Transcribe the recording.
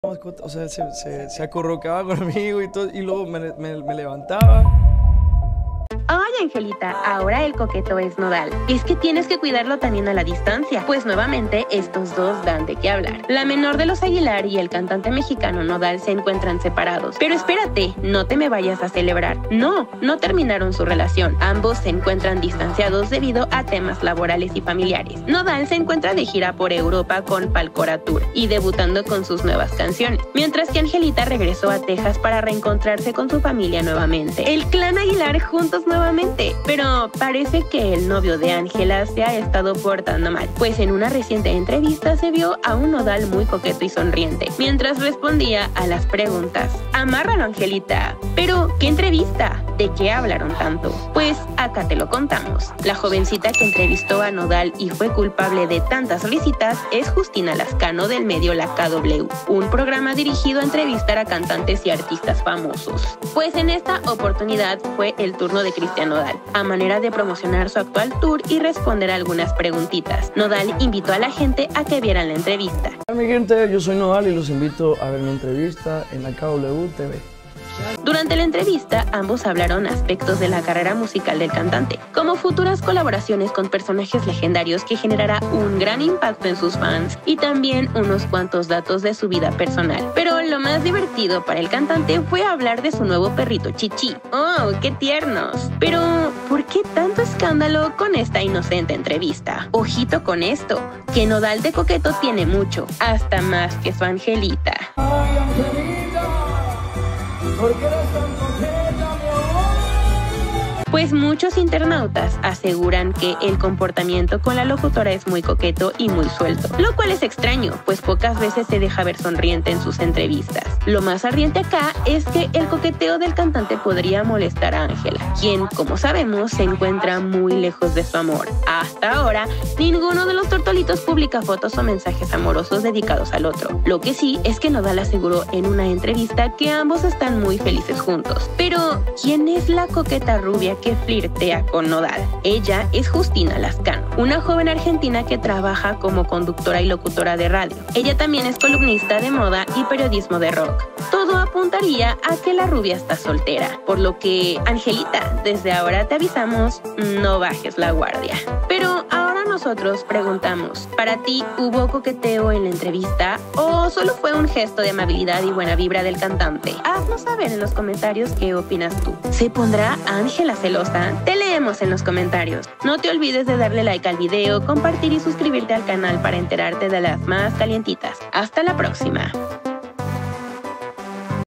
O sea, se acurrucaba conmigo y todo, y luego me levantaba. Oye, Angelita, ahora el coqueto es Nodal. Es que tienes que cuidarlo también a la distancia, pues nuevamente estos dos dan de qué hablar. La menor de los Aguilar y el cantante mexicano Nodal se encuentran separados. Pero espérate, no te me vayas a celebrar. No terminaron su relación. Ambos se encuentran distanciados debido a temas laborales y familiares. Nodal se encuentra de gira por Europa con Palcora Tour y debutando con sus nuevas canciones, mientras que Angelita regresó a Texas para reencontrarse con su familia nuevamente. El clan Aguilar juntos nuevamente, pero parece que el novio de Ángela se ha estado portando mal, pues en una reciente entrevista se vio a un Nodal muy coqueto y sonriente, mientras respondía a las preguntas. Amárralo, Angelita. Pero, ¿qué entrevista? ¿De qué hablaron tanto? Pues acá te lo contamos. La jovencita que entrevistó a Nodal y fue culpable de tantas risitas es Justina Lascano del medio La KW, un programa dirigido a entrevistar a cantantes y artistas famosos. Pues en esta oportunidad fue el turno de Cristian Nodal, a manera de promocionar su actual tour y responder a algunas preguntitas. Nodal invitó a la gente a que vieran la entrevista. Hola mi gente, yo soy Nodal y los invito a ver mi entrevista en la KW TV. Durante la entrevista, ambos hablaron aspectos de la carrera musical del cantante, como futuras colaboraciones con personajes legendarios que generará un gran impacto en sus fans y también unos cuantos datos de su vida personal. Pero lo más divertido para el cantante fue hablar de su nuevo perrito Chichi. ¡Oh, qué tiernos! Pero, ¿por qué tanto escándalo con esta inocente entrevista? Ojito con esto, que Nodal de coqueto tiene mucho, hasta más que su Angelita. ¡Ay, Angelita! ¿Por qué eres tan coqueta, mi amor? Pues muchos internautas aseguran que el comportamiento con la locutora es muy coqueto y muy suelto, lo cual es extraño, pues pocas veces se deja ver sonriente en sus entrevistas. Lo más ardiente acá es que el coqueteo del cantante podría molestar a Ángela, quien, como sabemos, se encuentra muy lejos de su amor. Hasta ahora, ninguno de los tortolitos publica fotos o mensajes amorosos dedicados al otro. Lo que sí es que Nodal aseguró en una entrevista que ambos están muy felices juntos. Pero, ¿quién es la coqueta rubia que flirtea con Nodal? Ella es Justina Lascano, una joven argentina que trabaja como conductora y locutora de radio. Ella también es columnista de moda y periodismo de rock. Todo apuntaría a que la rubia está soltera, por lo que, Angelita, desde ahora te avisamos, no bajes la guardia. Pero ahora nosotros preguntamos, ¿para ti hubo coqueteo en la entrevista o solo fue un gesto de amabilidad y buena vibra del cantante? Haznos saber en los comentarios qué opinas tú. ¿Se pondrá Ángela celosa? Te leemos en los comentarios. No te olvides de darle like al video, compartir y suscribirte al canal para enterarte de las más calientitas. Hasta la próxima.